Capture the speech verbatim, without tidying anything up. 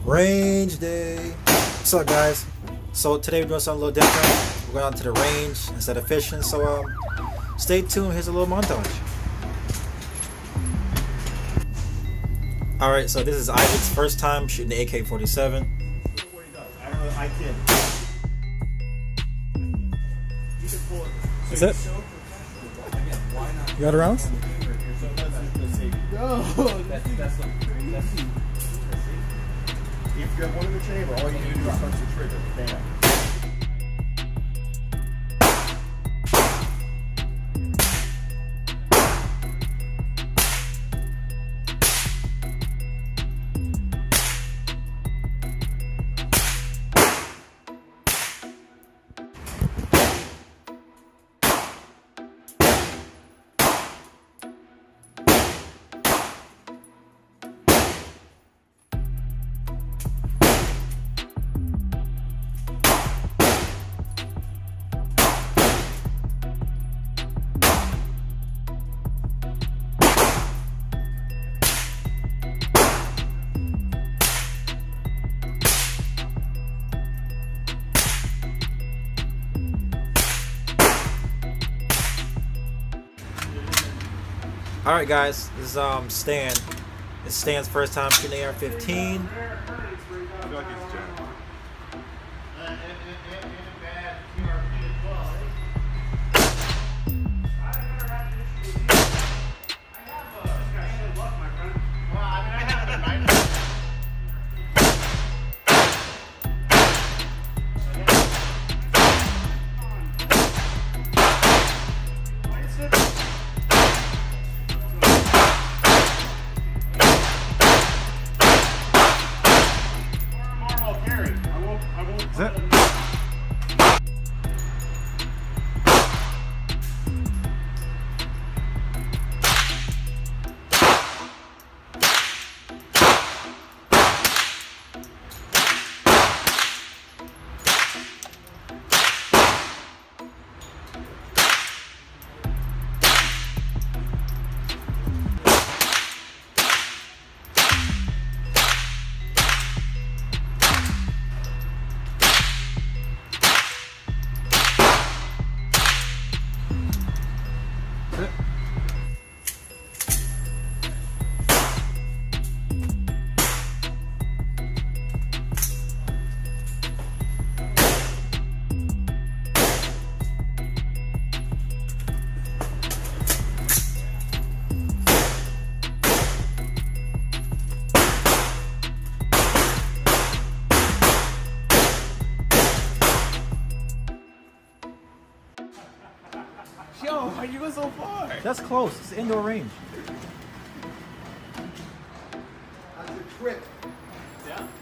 Range day. What's up, guys? So today we're doing something a little different. We're going out to the range instead of fishing. So um, stay tuned. Here's a little montage. All right. So this is Isaac's first time shooting the A K forty-seven. I can. Is it? You got it rounds? No. That's, that's, that's, if you have one in the chamber, all you need to do is touch the trigger. Bam. All right, guys. This is um Stan. It's Stan's first time shooting A R fifteen. I feel like it's Jack. Is it? Yo, how you go so far? That's close. It's indoor range. That's a trip. Yeah?